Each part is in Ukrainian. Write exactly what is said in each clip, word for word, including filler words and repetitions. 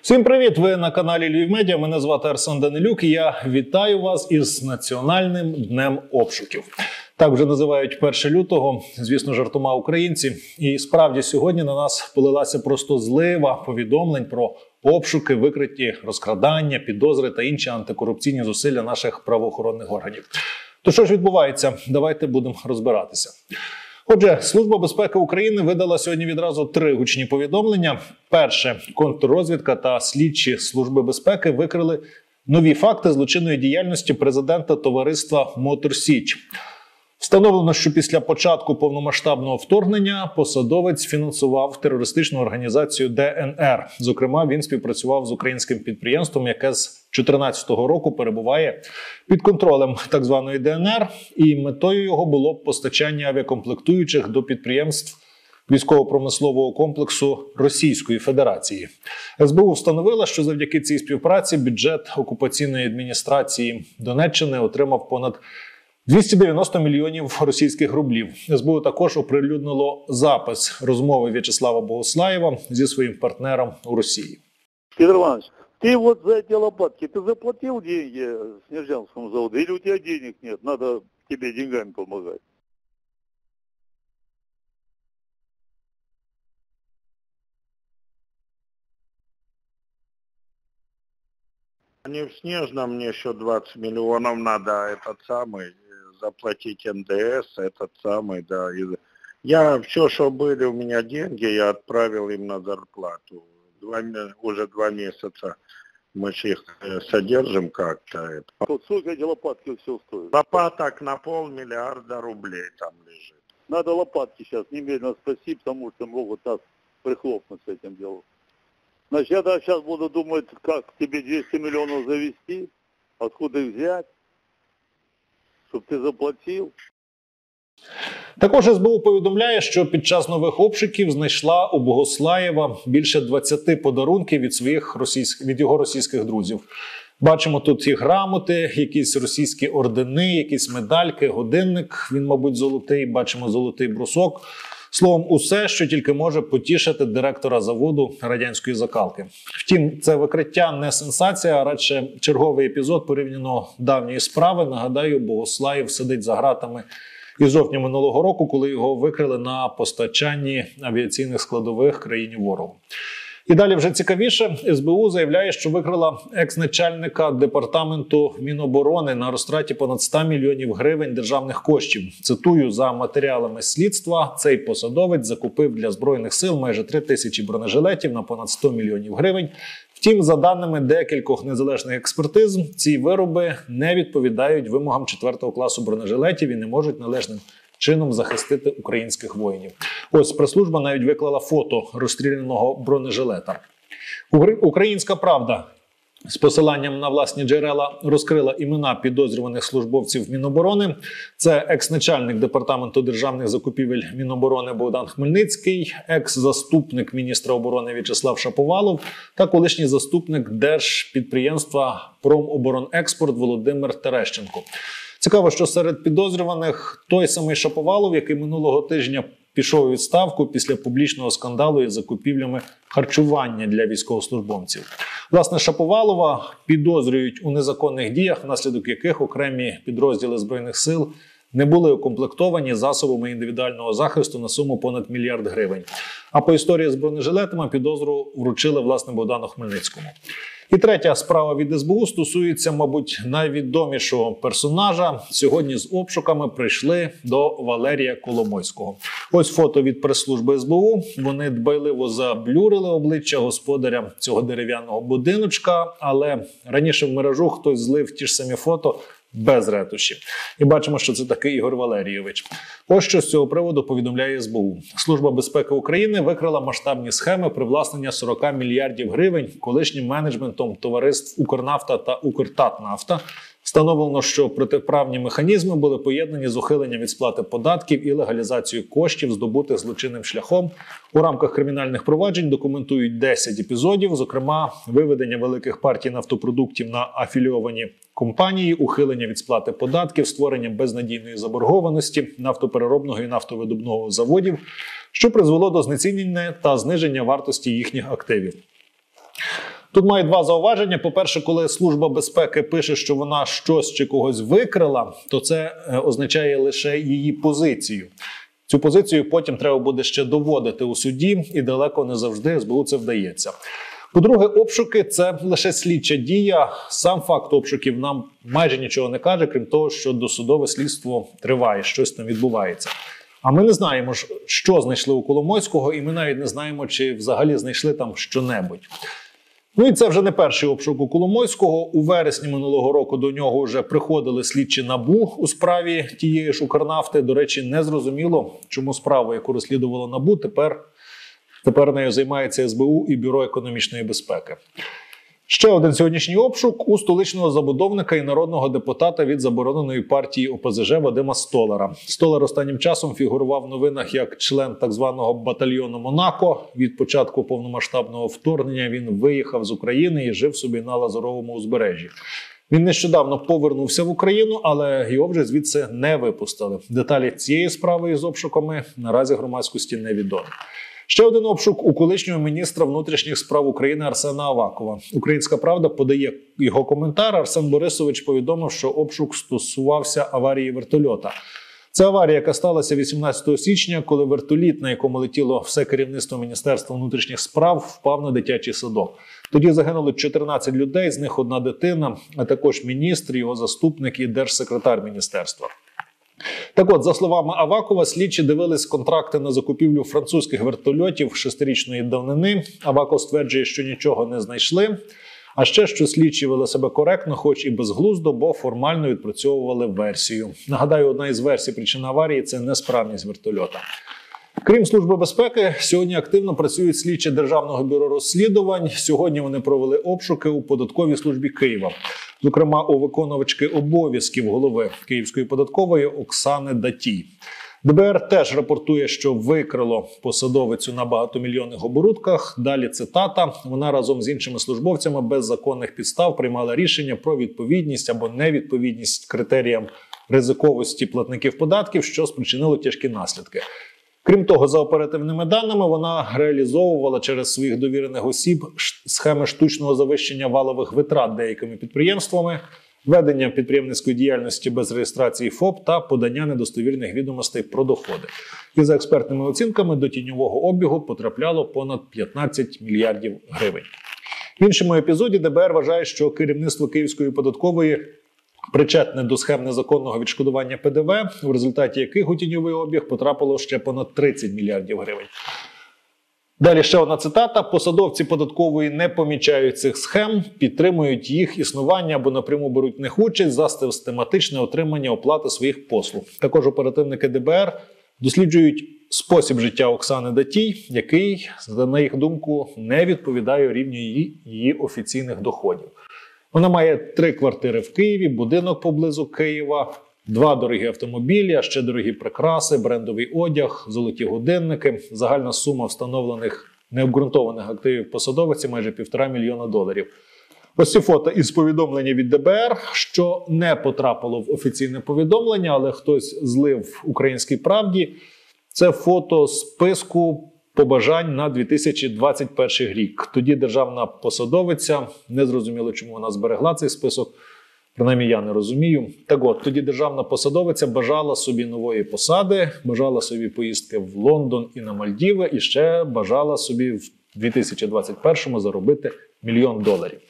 Всім привіт! Ви на каналі Львів Медіа. Мене звати Арсен Данилюк і я вітаю вас із Національним днем обшуків. Так вже називають перше лютого, звісно, жартома українці. І справді сьогодні на нас полилася просто злива повідомлень про обшуки, викриті розкрадання, підозри та інші антикорупційні зусилля наших правоохоронних органів. То що ж відбувається? Давайте будемо розбиратися. Отже, Служба безпеки України видала сьогодні відразу три гучні повідомлення. Перше, контррозвідка та слідчі Служби безпеки викрили нові факти злочинної діяльності президента товариства «Мотор Січ». Встановлено, що після початку повномасштабного вторгнення посадовець фінансував терористичну організацію Де Ен Ер. Зокрема, він співпрацював з українським підприємством, яке з дві тисячі чотирнадцятого року перебуває під контролем так званої Де Ен Ер, і метою його було постачання авіакомплектуючих до підприємств військово-промислового комплексу Російської Федерації. Ес Бе У встановила, що завдяки цій співпраці бюджет окупаційної адміністрації Донеччини отримав понад двісті дев'яносто мільйонів російських рублів. Ес Бе У також оприлюднило запис розмови В'ячеслава Богуслаєва зі своїм партнером у Росії. Петр Иванович, ты вот за эти лопатки, ты заплатил деньги Снежанскому заводу, или у тебя денег нет, надо тебе деньгами помогать? Не в Снежном, мне еще двадцать миллионов надо, этот самый, заплатить Эн Дэ Эс, этот самый, да. И я, все, что были у меня деньги, я отправил им на зарплату. Два, уже два месяца мы же их содержим как-то. Вот сколько эти лопатки все стоят? Лопаток на полмиллиарда рублей там лежит. Надо лопатки сейчас немедленно спасти, потому что могут нас прихлопнуть с этим делом. Значит, я сейчас буду думать, как тебе двести миллионов завести, откуда их взять, щоб ти заплатив. Також Ес Бе У повідомляє, що під час нових обшуків знайшла у Богуслаєва більше двадцяти подарунків від своїх російських, від його російських друзів. Бачимо тут і грамоти, якісь російські ордени, якісь медальки, годинник, він, мабуть, золотий, бачимо золотий брусок. Словом, усе, що тільки може потішити директора заводу радянської закалки. Втім, це викриття не сенсація, а радше черговий епізод порівняно давньої справи. Нагадаю, Богуслаєв сидить за ґратами із жовтня минулого року, коли його викрили на постачанні авіаційних складових країні ворогу. І далі вже цікавіше. Ес Бе У заявляє, що викрила екс-начальника департаменту Міноборони на розтраті понад ста мільйонів гривень державних коштів. Цитую, за матеріалами слідства, цей посадовець закупив для Збройних сил майже три тисячі бронежилетів на понад сто мільйонів гривень. Втім, за даними декількох незалежних експертиз, ці вироби не відповідають вимогам четвертого класу бронежилетів і не можуть належним чином захистити українських воїнів. Ось прес-служба навіть виклала фото розстріляного бронежилета. Українська правда з посиланням на власні джерела розкрила імена підозрюваних службовців Міноборони. Це екс-начальник департаменту державних закупівель Міноборони Богдан Хмельницький, екс-заступник міністра оборони В'ячеслав Шаповалов та колишній заступник держпідприємства «Промоборонекспорт» Володимир Терещенко. Цікаво, що серед підозрюваних той самий Шаповалов, який минулого тижня пішов у відставку після публічного скандалу із закупівлями харчування для військовослужбовців. Власне, Шаповалова підозрюють у незаконних діях, внаслідок яких окремі підрозділи Збройних сил не були укомплектовані засобами індивідуального захисту на суму понад мільярд гривень. А по історії з бронежилетами підозру вручили, власне, Богдану Хмельницькому. І третя справа від Ес Бе У стосується, мабуть, найвідомішого персонажа. Сьогодні з обшуками прийшли до Валерія Коломойського. Ось фото від прес-служби Ес Бе У. Вони дбайливо заблюрили обличчя господаря цього дерев'яного будиночка, але раніше в мережу хтось злив ті ж самі фото без ретуші. І бачимо, що це такий Ігор Валерійович. Ось що з цього приводу повідомляє Ес Бе У. Служба безпеки України викрила масштабні схеми привласнення сорок мільярдів гривень колишнім менеджментом товариств «Укрнафта» та «Укртатнафта». Встановлено, що протиправні механізми були поєднані з ухиленням від сплати податків і легалізацією коштів, здобутих злочинним шляхом. У рамках кримінальних проваджень документують десять епізодів, зокрема, виведення великих партій нафтопродуктів на афілійовані компанії, ухилення від сплати податків, створення безнадійної заборгованості нафтопереробного і нафтовидобного заводів, що призвело до знецінення та зниження вартості їхніх активів. Тут маю два зауваження. По-перше, коли Служба безпеки пише, що вона щось чи когось викрила, то це означає лише її позицію. Цю позицію потім треба буде ще доводити у суді, і далеко не завжди ес бе у це вдається. По-друге, обшуки – це лише слідча дія. Сам факт обшуків нам майже нічого не каже, крім того, що досудове слідство триває, щось там відбувається. А ми не знаємо, що знайшли у Коломойського, і ми навіть не знаємо, чи взагалі знайшли там що-небудь. Ну і це вже не перший обшук у Коломойського. У вересні минулого року до нього вже приходили слідчі НАБУ у справі тієї ж Укрнафти. До речі, не зрозуміло, чому справу, яку розслідувало НАБУ, тепер, тепер нею займається ес бе у і Бюро економічної безпеки. Ще один сьогоднішній обшук у столичного забудовника і народного депутата від забороненої партії о пе зе же Вадима Столара. Столар останнім часом фігурував в новинах як член так званого батальйону Монако. Від початку повномасштабного вторгнення він виїхав з України і жив собі на Лазуровому узбережжі. Він нещодавно повернувся в Україну, але його вже звідси не випустили. Деталі цієї справи із обшуками наразі громадськості невідомі. Ще один обшук у колишнього міністра внутрішніх справ України Арсена Авакова. «Українська правда» подає його коментар. Арсен Борисович повідомив, що обшук стосувався аварії вертольота. Це аварія, яка сталася вісімнадцятого січня, коли вертоліт, на якому летіло все керівництво Міністерства внутрішніх справ, впав на дитячий садок. Тоді загинули чотирнадцять людей, з них одна дитина, а також міністр, його заступник і держсекретар міністерства. Так от, за словами Авакова, слідчі дивились контракти на закупівлю французьких вертольотів шестирічної давнини. Аваков стверджує, що нічого не знайшли. А ще, що слідчі вели себе коректно, хоч і безглуздо, бо формально відпрацьовували версію. Нагадаю, одна із версій причин аварії – це несправність вертольота. Крім Служби безпеки, сьогодні активно працюють слідчі Державного бюро розслідувань. Сьогодні вони провели обшуки у податковій службі Києва. Зокрема, у виконувачки обов'язків голови Київської податкової Оксани Датій. де бе ер теж рапортує, що викрило посадовицю на багатомільйонних оборудках. Далі цитата. Вона разом з іншими службовцями без законних підстав приймала рішення про відповідність або невідповідність критеріям ризиковості платників податків, що спричинило тяжкі наслідки. Крім того, за оперативними даними, вона реалізовувала через своїх довірених осіб схеми штучного завищення валових витрат деякими підприємствами, ведення підприємницької діяльності без реєстрації ФОП та подання недостовірних відомостей про доходи. І за експертними оцінками до тіньового обігу потрапляло понад п'ятнадцять мільярдів гривень. В іншому епізоді де бе ер вважає, що керівництво Київської податкової причетне до схем незаконного відшкодування пе де ве, в результаті яких у тіньовий обіг потрапило ще понад тридцять мільярдів гривень. Далі ще одна цитата. Посадовці податкової не помічають цих схем, підтримують їх існування або напряму беруть в них участь за систематичне отримання оплати своїх послуг. Також оперативники де бе ер досліджують спосіб життя Оксани Датій, який, на їх думку, не відповідає рівню її, її офіційних доходів. Вона має три квартири в Києві, будинок поблизу Києва, два дорогі автомобілі, а ще дорогі прикраси, брендовий одяг, золоті годинники. Загальна сума встановлених необґрунтованих активів посадовиці майже півтора мільйона доларів. Ось ці фото із повідомлення від де бе ер, що не потрапило в офіційне повідомлення, але хтось злив «Українській правді». Це фото списку побажань на дві тисячі двадцять перший рік. Тоді державна посадовиця, не зрозуміло, чому вона зберегла цей список, принаймні я не розумію. Так от, тоді державна посадовиця бажала собі нової посади, бажала собі поїздки в Лондон і на Мальдіви, і ще бажала собі в дві тисячі двадцять першому заробити мільйон доларів.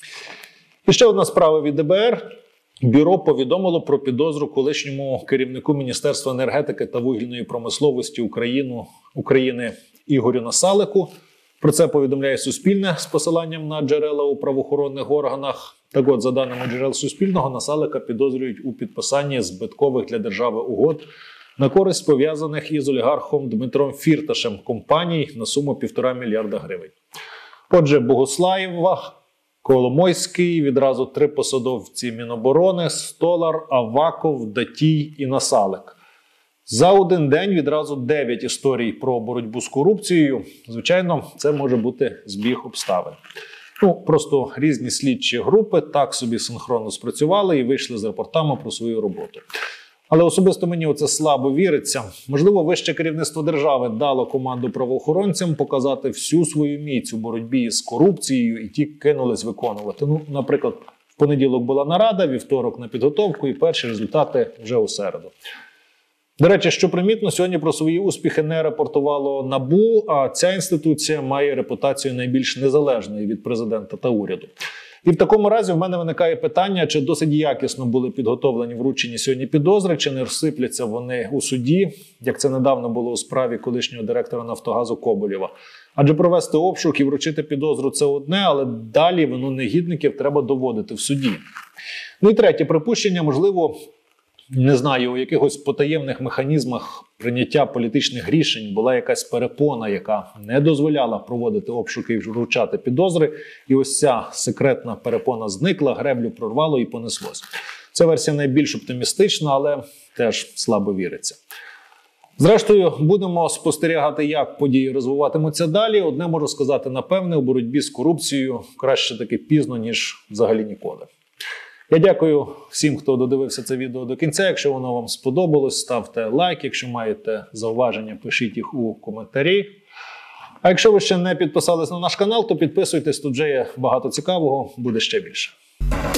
І ще одна справа від де бе ер. Бюро повідомило про підозру колишньому керівнику Міністерства енергетики та вугільної промисловості України, України Ігорю Насалику. Про це повідомляє Суспільне з посиланням на джерела у правоохоронних органах. Так от, за даними джерел Суспільного, Насалика підозрюють у підписанні збиткових для держави угод на користь пов'язаних із олігархом Дмитром Фірташем компаній на суму півтора мільярда гривень. Отже, Богуслаєва, Коломойський, відразу три посадовці Міноборони, Столар, Аваков, Датій і Насалик. За один день відразу дев'ять історій про боротьбу з корупцією. Звичайно, це може бути збіг обставин. Ну, просто різні слідчі групи так собі синхронно спрацювали і вийшли з рапортами про свою роботу. Але особисто мені оце слабо віриться. Можливо, вище керівництво держави дало команду правоохоронцям показати всю свою міць у боротьбі з корупцією, і ті кинулись виконувати. Ну, наприклад, в понеділок була нарада, вівторок на підготовку, і перші результати вже у середу. До речі, що примітно, сьогодні про свої успіхи не рапортувало НАБУ, а ця інституція має репутацію найбільш незалежної від президента та уряду. І в такому разі в мене виникає питання, чи досить якісно були підготовлені вручені сьогодні підозри, чи не розсипляться вони у суді, як це недавно було у справі колишнього директора «Нафтогазу» Коболєва. Адже провести обшук і вручити підозру – це одне, але далі вину негідників треба доводити в суді. Ну і третє припущення, можливо, не знаю, у якихось потаємних механізмах прийняття політичних рішень була якась перепона, яка не дозволяла проводити обшуки і вручати підозри. І ось ця секретна перепона зникла, греблю прорвало і понеслось. Ця версія найбільш оптимістична, але теж слабо віриться. Зрештою, будемо спостерігати, як події розвиватимуться далі. Одне можу сказати напевне, у боротьбі з корупцією краще таки пізно, ніж взагалі ніколи. Я дякую всім, хто додивився це відео до кінця. Якщо воно вам сподобалось, ставте лайк. Якщо маєте зауваження, пишіть їх у коментарі. А якщо ви ще не підписались на наш канал, то підписуйтесь, тут вже є багато цікавого, буде ще більше.